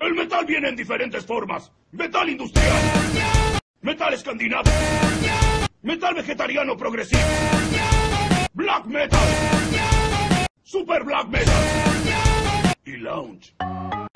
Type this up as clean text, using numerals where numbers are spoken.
El metal viene en diferentes formas. Metal industrial. Metal escandinavo. Metal vegetariano progresivo. Black metal. Super black metal. Y lounge.